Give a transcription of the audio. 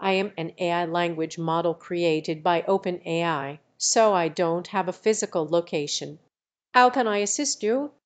I am an AI language model created by OpenAI, so I don't have a physical location. How can I assist you?